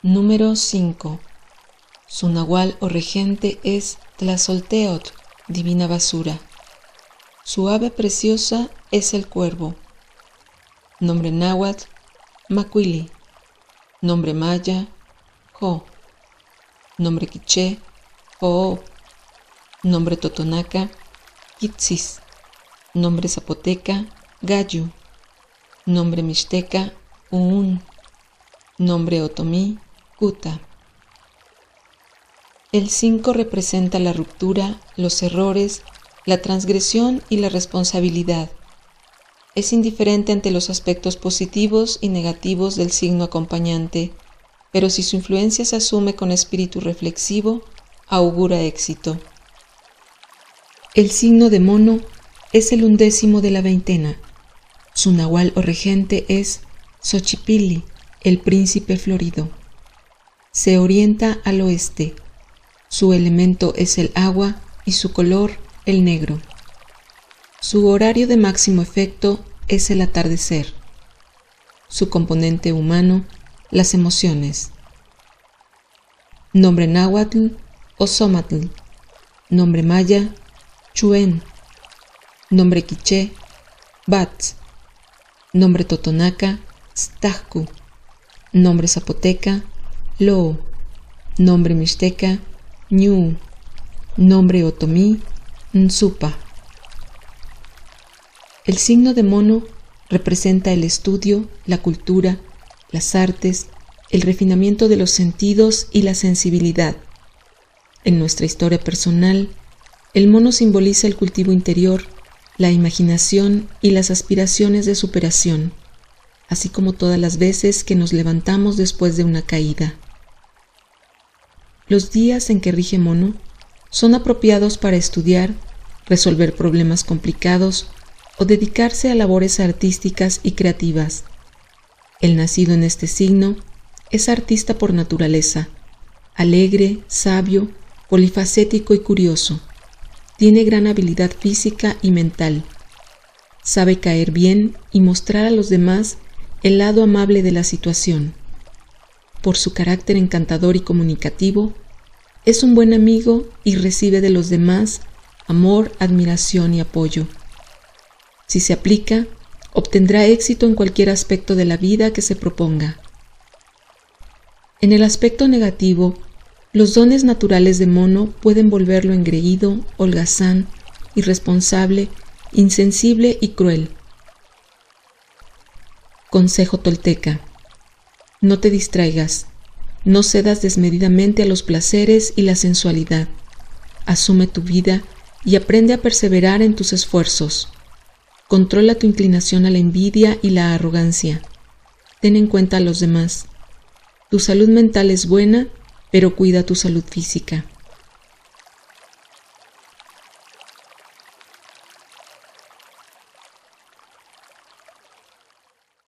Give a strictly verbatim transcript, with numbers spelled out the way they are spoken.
Número cinco. Su nahual o regente es Tlazolteotl, divina basura. Su ave preciosa es el cuervo. Nombre náhuatl, Macuili. Nombre maya, Jo. Nombre quiché, Joó. Nombre totonaca, Quitsis. Nombre zapoteca, Gayu. Nombre mixteca, Uún. Nombre otomí, Cuta. El cinco representa la ruptura, los errores, la transgresión y la responsabilidad. Es indiferente ante los aspectos positivos y negativos del signo acompañante, pero si su influencia se asume con espíritu reflexivo, augura éxito. El signo de mono es el undécimo de la veintena. Su nahual o regente es Xochipilli, el príncipe florido. Se orienta al oeste. Su elemento es el agua y su color el negro. Su horario de máximo efecto es el atardecer. Su componente humano, las emociones. Nombre náhuatl, Ozomatl. Nombre maya, Chuen. Nombre quiché, Batz. Nombre totonaca, Stahku. Nombre zapoteca, Loo. Nombre mixteca, Ñu. Nombre otomí, Nzupa. El signo de mono representa el estudio, la cultura, las artes, el refinamiento de los sentidos y la sensibilidad. En nuestra historia personal, el mono simboliza el cultivo interior, la imaginación y las aspiraciones de superación, así como todas las veces que nos levantamos después de una caída. Los días en que rige mono son apropiados para estudiar, resolver problemas complicados o dedicarse a labores artísticas y creativas. El nacido en este signo es artista por naturaleza, alegre, sabio, polifacético y curioso. Tiene gran habilidad física y mental. Sabe caer bien y mostrar a los demás el lado amable de la situación. Por su carácter encantador y comunicativo, es un buen amigo y recibe de los demás amor, admiración y apoyo. Si se aplica, obtendrá éxito en cualquier aspecto de la vida que se proponga. En el aspecto negativo, los dones naturales de mono pueden volverlo engreído, holgazán, irresponsable, insensible y cruel. Consejo tolteca: no te distraigas, no cedas desmedidamente a los placeres y la sensualidad. Asume tu vida y aprende a perseverar en tus esfuerzos. Controla tu inclinación a la envidia y la arrogancia. Ten en cuenta a los demás. Tu salud mental es buena, pero cuida tu salud física.